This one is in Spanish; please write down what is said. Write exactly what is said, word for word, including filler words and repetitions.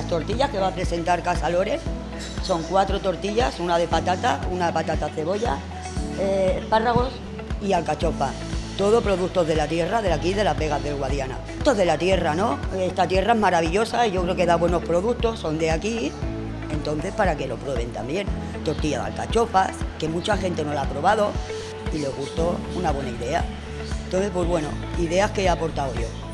las tortillas que va a presentar Casa Lores son cuatro tortillas, una de patata, una de patata cebolla, eh, espárragos y alcachofa. Todo productos de la tierra, de aquí, de Las Vegas del Guadiana. Productos de la tierra, ¿no? Esta tierra es maravillosa y yo creo que da buenos productos, son de aquí, entonces para que lo prueben también. Tortilla de alcachofas, que mucha gente no la ha probado y les gustó, una buena idea. Entonces, pues bueno, ideas que he aportado yo.